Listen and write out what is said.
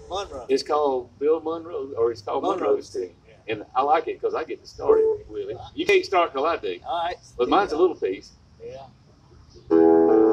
Monroe. It's called Bill Monroe, or it's called Monroe's team. Yeah. And I like it because I get to start it, Willie. You can't start till I do. All right. But mine's a little piece. Yeah.